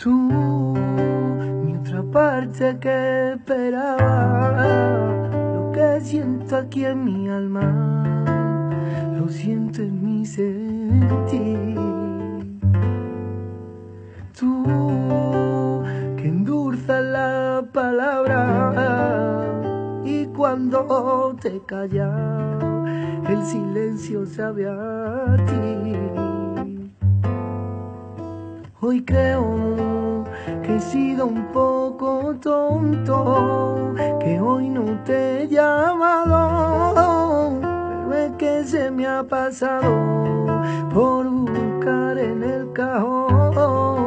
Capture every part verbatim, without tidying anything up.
Tú, mi otra parte que esperaba, lo que siento aquí en mi alma, lo siento en mi sentir. Tú, que endulzas la palabra y cuando te callas, el silencio sabe a ti. Hoy creo que he sido un poco tonto, que hoy no te he llamado, pero es que se me ha pasado por buscar en el cajón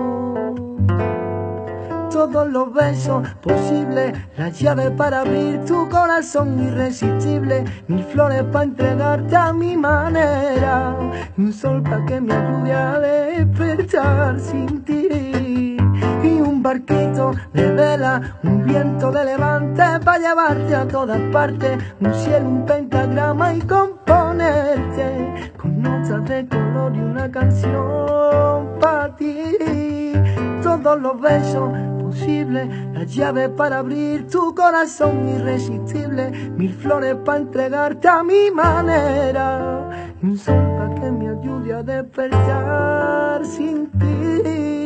todos los besos posibles, la llave para abrir tu corazón irresistible, mil flores para entregarte a mi manera, un sol para que me ayude a despertar sin ti, y un barquito de vela, un viento de levante para llevarte a todas partes, un cielo, un pentagrama y componerte con notas de color y una canción para ti. Todos los besos posibles, la llave para abrir tu corazón irresistible, mil flores para entregarte a mi manera, y un sol para que me ayude a despertar sin ti.